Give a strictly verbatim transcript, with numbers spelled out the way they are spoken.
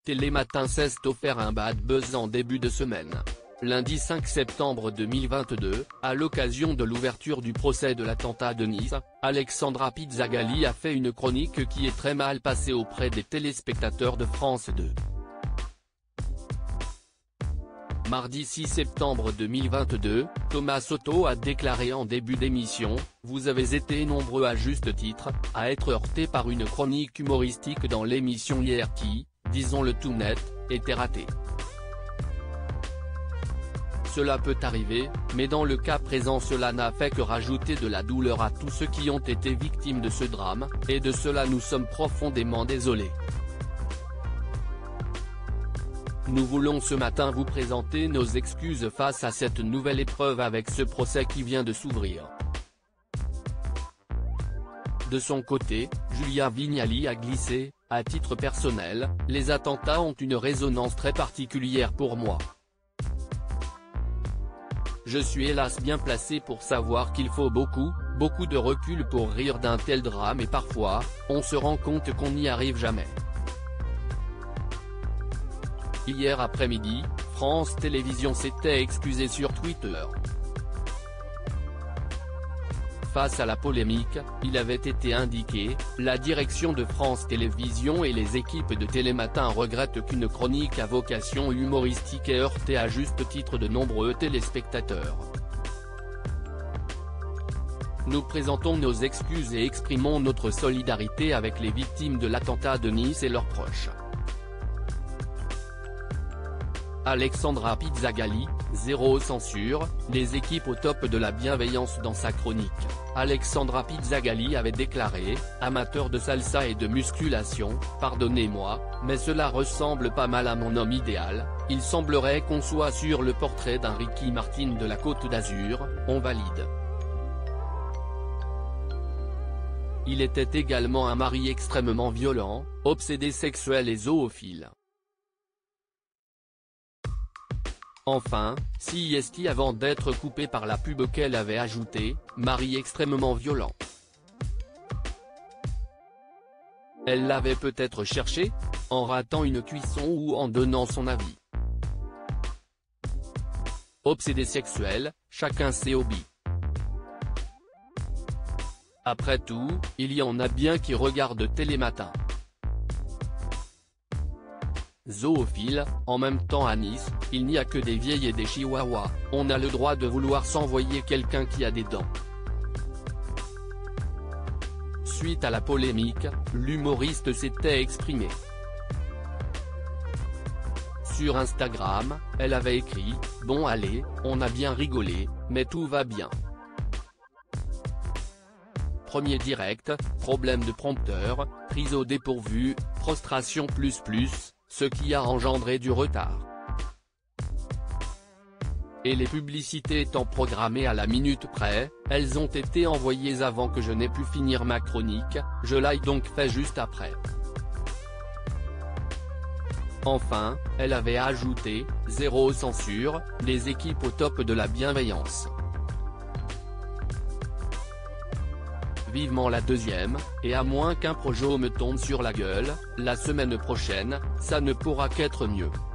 Télématin s'est offert un bad buzz en début de semaine. Lundi cinq septembre deux mille vingt-deux, à l'occasion de l'ouverture du procès de l'attentat de Nice, Alexandra Pizzagalli a fait une chronique qui est très mal passée auprès des téléspectateurs de France deux. Mardi six septembre deux mille vingt-deux, Thomas Soto a déclaré en début d'émission « Vous avez été nombreux à juste titre, à être heurtés par une chronique humoristique dans l'émission hier qui, disons-le tout net, était ratée. Cela peut arriver, mais dans le cas présent cela n'a fait que rajouter de la douleur à tous ceux qui ont été victimes de ce drame, et de cela nous sommes profondément désolés. Nous voulons ce matin vous présenter nos excuses face à cette nouvelle épreuve avec ce procès qui vient de s'ouvrir. » De son côté, Julia Vignali a glissé, à titre personnel, « Les attentats ont une résonance très particulière pour moi. Je suis hélas bien placé pour savoir qu'il faut beaucoup, beaucoup de recul pour rire d'un tel drame et parfois, on se rend compte qu'on n'y arrive jamais. » Hier après-midi, France Télévisions s'était excusée sur Twitter. Face à la polémique, il avait été indiqué, la direction de France Télévisions et les équipes de Télématin regrettent qu'une chronique à vocation humoristique ait heurté à juste titre de nombreux téléspectateurs. Nous présentons nos excuses et exprimons notre solidarité avec les victimes de l'attentat de Nice et leurs proches. Alexandra Pizzagalli, zéro censure, les équipes au top de la bienveillance. Dans sa chronique, Alexandra Pizzagalli avait déclaré, amateur de salsa et de musculation, pardonnez-moi, mais cela ressemble pas mal à mon homme idéal, il semblerait qu'on soit sur le portrait d'un Ricky Martin de la Côte d'Azur, on valide. Il était également un mari extrêmement violent, obsédé sexuel et zoophile. Enfin, C S T avant d'être coupé par la pub qu'elle avait ajouté, mari extrêmement violent. Elle l'avait peut-être cherché, en ratant une cuisson ou en donnant son avis. Obsédé sexuel, chacun ses hobbies. Après tout, il y en a bien qui regardent Télématin. Zoophile, en même temps à Nice, il n'y a que des vieilles et des chihuahuas, on a le droit de vouloir s'envoyer quelqu'un qui a des dents. Suite à la polémique, l'humoriste s'était exprimée. Sur Instagram, elle avait écrit « Bon allez, on a bien rigolé, mais tout va bien. Premier direct, problème de prompteur, prise au dépourvu, frustration plus plus, ce qui a engendré du retard. Et les publicités étant programmées à la minute près, elles ont été envoyées avant que je n'ai pu finir ma chronique, je l'ai donc fait juste après. » Enfin, elle avait ajouté, zéro censure, les équipes au top de la bienveillance. Vivement la deuxième, et à moins qu'un projet me tombe sur la gueule, la semaine prochaine, ça ne pourra qu'être mieux.